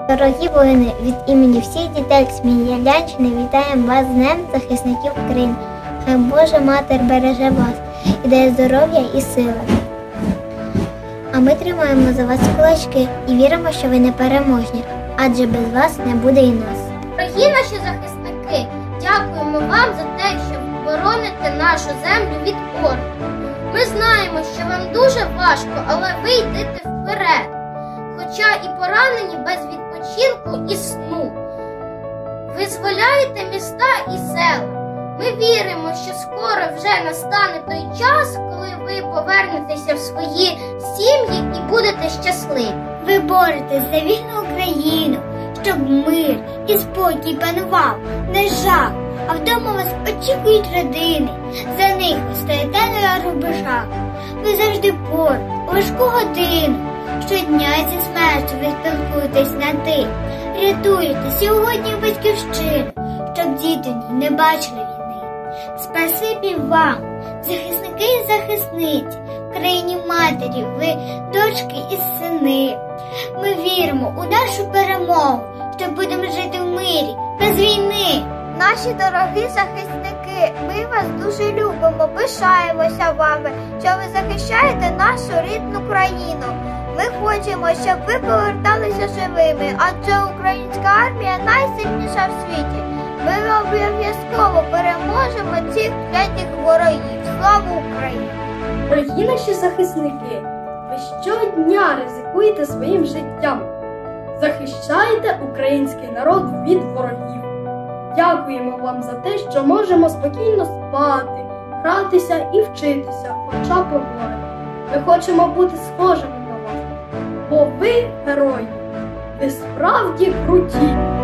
Дорогі воїни, від імені всіх дітей Смілянщини вітаємо вас з Днем захисників України. Хай Божа Матір береже вас і дає здоров'я і сили. А ми тримаємо за вас кулачки і віримо, що ви непереможні, адже без вас не буде і нас. Дорогі наші захисники, дякуємо вам за те, що бороните нашу землю від орд. Ми знаємо, що вам дуже важко, але ви йдете вперед. Хоча і поранені без відпочинку і сну. Визволяєте міста і села. Ми віримо, що скоро вже настане той час, коли ви повернетеся в свої сім'ї і будете щасливі. Ви боретесь за вільну Україну, щоб мир і спокій панував, не жах, а вдома вас очікують родини. За них ви стоїте на рубежах. Ви завжди поруч, у важку годину. Щодня зі смертю ви спілкуєтесь на ти. Рятуєте сьогодні батьківщину, щоб діти не бачили війни. Спасибі вам, захисники і захисниці, в країні матері ви дочки і сини. Ми віримо у нашу перемогу, що будемо жити в мирі, без війни. Наші дорогі захисники, ми вас дуже любимо, пишаємося вами, що ви захищаєте нашу рідну країну. Ми хочемо, щоб ви поверталися живими, адже українська армія найсильніша в світі. Ми обов'язково переможемо цих клятих ворогів. Слава Україні! Дорогі наші захисники, ви щодня ризикуєте своїм життям. Захищаєте український народ від ворогів. Дякуємо вам за те, що можемо спокійно спати, гратися і вчитися, хоча побори. Ми хочемо бути схожими на вас, бо ви герої, ви справді круті.